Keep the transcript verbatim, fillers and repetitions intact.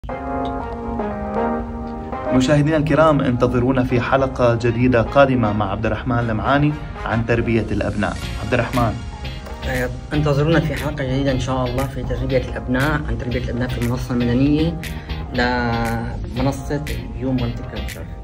مشاهدينا الكرام، انتظرونا في حلقة جديدة قادمة مع عبد الرحمن لمعاني عن تربية الأبناء. عبد الرحمن، انتظرونا في حلقة جديدة إن شاء الله في تربية الأبناء، عن تربية الأبناء في المنصة المدنية لمنصة يوم مالتي كلتشر.